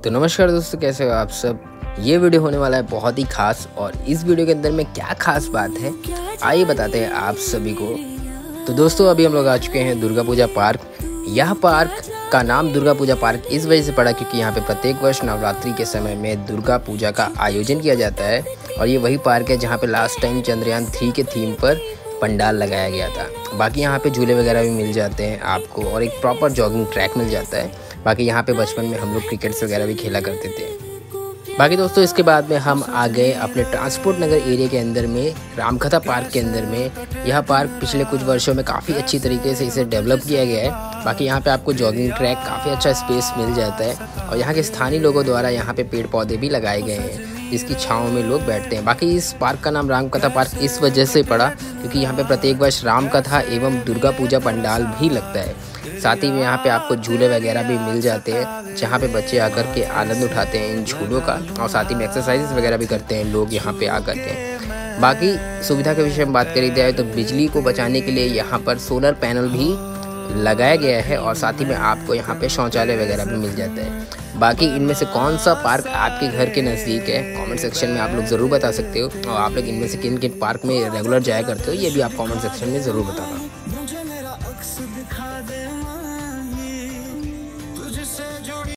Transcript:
तो नमस्कार दोस्तों, कैसे हो आप सब। ये वीडियो होने वाला है बहुत ही खास, और इस वीडियो के अंदर में क्या खास बात है आइए बताते हैं आप सभी को। तो दोस्तों अभी हम लोग आ चुके हैं दुर्गा पूजा पार्क। यह पार्क का नाम दुर्गा पूजा पार्क इस वजह से पड़ा क्योंकि यहाँ पे प्रत्येक वर्ष नवरात्रि के समय में दुर्गा पूजा का आयोजन किया जाता है। और ये वही पार्क है जहाँ पे लास्ट टाइम चंद्रयान 3 के थीम पर पंडाल लगाया गया था। बाकी यहाँ पे झूले वगैरह भी मिल जाते हैं आपको, और एक प्रॉपर जॉगिंग ट्रैक मिल जाता है। बाकी यहाँ पे बचपन में हम लोग क्रिकेट्स वगैरह भी खेला करते थे। बाकी दोस्तों इसके बाद में हम आ गए अपने ट्रांसपोर्ट नगर एरिया के अंदर में, रामकथा पार्क के अंदर में। यह पार्क पिछले कुछ वर्षों में काफ़ी अच्छी तरीके से इसे डेवलप किया गया है। बाकी यहाँ पे आपको जॉगिंग ट्रैक, काफ़ी अच्छा स्पेस मिल जाता है, और यहाँ के स्थानीय लोगों द्वारा यहाँ पे पेड़ पौधे भी लगाए गए हैं जिसकी छाँव में लोग बैठते हैं। बाकी इस पार्क का नाम रामकथा पार्क इस वजह से पड़ा क्योंकि यहाँ पे प्रत्येक वर्ष रामकथा एवं दुर्गा पूजा पंडाल भी लगता है। साथ ही में यहाँ पे आपको झूले वगैरह भी मिल जाते हैं जहाँ पे बच्चे आकर के आनंद उठाते हैं इन झूलों का, और साथ ही में एक्सरसाइज वगैरह भी करते हैं लोग यहाँ पे आकर के। बाकी सुविधा के विषय में बात करी जाए तो बिजली को बचाने के लिए यहाँ पर सोलर पैनल भी लगाया गया है, और साथ ही में आपको यहाँ पे शौचालय वगैरह भी मिल जाता है। बाकी इनमें से कौन सा पार्क आपके घर के नज़दीक है कमेंट सेक्शन में आप लोग ज़रूर बता सकते हो, और आप लोग इनमें से किन किन पार्क में रेगुलर जाया करते हो ये भी आप कमेंट सेक्शन में ज़रूर बताना।